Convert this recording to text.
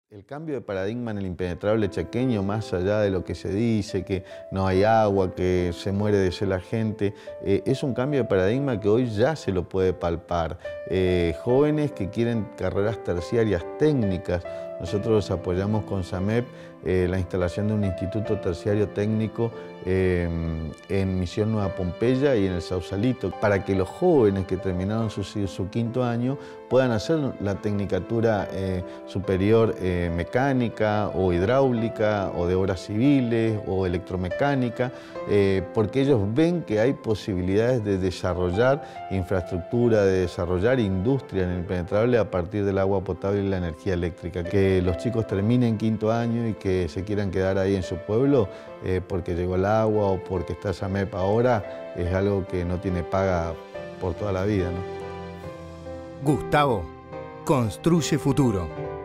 El cambio de paradigma en el impenetrable chaqueño, más allá de lo que se dice, que no hay agua, que se muere de sed la gente, es un cambio de paradigma que hoy ya se lo puede palpar. Jóvenes que quieren carreras terciarias técnicas, nosotros los apoyamos con SAMEP, la instalación de un instituto terciario técnico en Misión Nueva Pompeya y en el Sausalito, para que los jóvenes que terminaron su quinto año puedan hacer la tecnicatura superior mecánica o hidráulica o de obras civiles o electromecánica, porque ellos ven que hay posibilidades de desarrollar infraestructura, de desarrollar industria en el impenetrable a partir del agua potable y la energía eléctrica. Que los chicos terminen quinto año y que se quieran quedar ahí en su pueblo porque llegó el agua o porque está SAMEP ahora, es algo que no tiene paga por toda la vida, ¿no? Gustavo construye futuro.